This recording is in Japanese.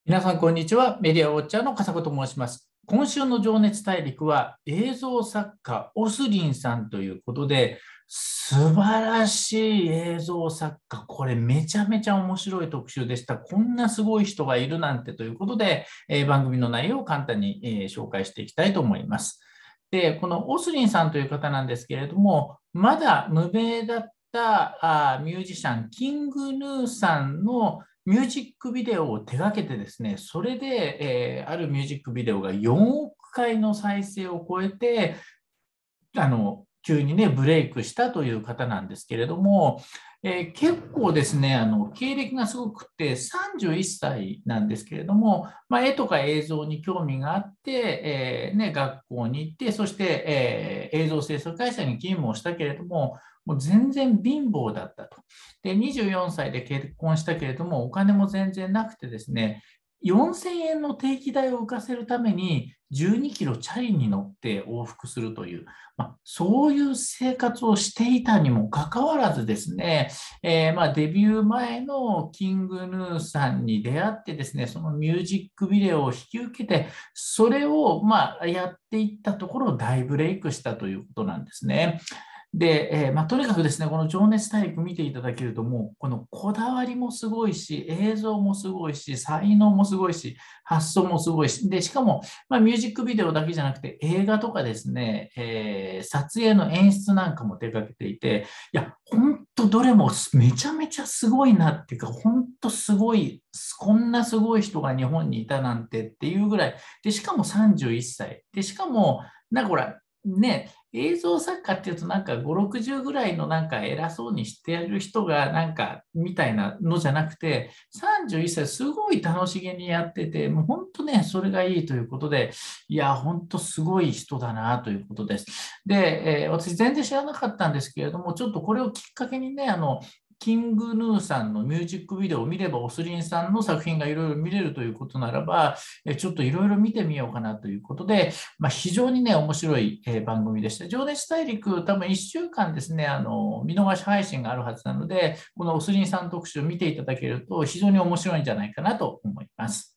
皆さん、こんにちは。メディアウォッチャーの笠子と申します。今週の情熱大陸は映像作家オスリンさんということで、素晴らしい映像作家。これめちゃめちゃ面白い特集でした。こんなすごい人がいるなんてということで、番組の内容を簡単に、紹介していきたいと思います。で、このオスリンさんという方なんですけれども、まだ無名だったミュージシャン、キングヌーさんのミュージックビデオを手掛けてですね、それで、あるミュージックビデオが4億回の再生を超えて、急にね、ブレイクしたという方なんですけれども、結構ですね、経歴がすごくて、31歳なんですけれども、絵とか映像に興味があって、学校に行って、そして、映像制作会社に勤務をしたけれども、もう全然貧乏だったと。で、24歳で結婚したけれども、お金も全然なくてですね、4000円の定期代を浮かせるために12キロチャリに乗って往復するという、そういう生活をしていたにもかかわらずですね、デビュー前のキングヌーさんに出会ってですね、そのミュージックビデオを引き受けて、それをやっていったところ大ブレイクしたということなんですね。で、とにかくですね、この情熱大陸見ていただけると、もうこのこだわりもすごいし、映像もすごいし、才能もすごいし、発想もすごいし、で、しかも、ミュージックビデオだけじゃなくて、映画とかですね、撮影の演出なんかも手掛けていて、いや、本当どれもめちゃめちゃすごいなっていうか、本当すごい、こんなすごい人が日本にいたなんてっていうぐらい、で、しかも31歳。で、しかも、なんかほら、ね、映像作家っていうとなんか5、60ぐらいのなんか偉そうにしてやる人がなんかみたいなのじゃなくて、31歳すごい楽しげにやってて、もう本当ね、それがいいということで、いや、本当すごい人だなということです。で、私全然知らなかったんですけれども、ちょっとこれをきっかけにね、キングヌーさんのミュージックビデオを見れば、オスリンさんの作品がいろいろ見れるということならば、ちょっといろいろ見てみようかなということで、非常にね、面白い番組でした。情熱大陸、多分1週間ですね、見逃し配信があるはずなので、このオスリンさん特集を見ていただけると非常に面白いんじゃないかなと思います。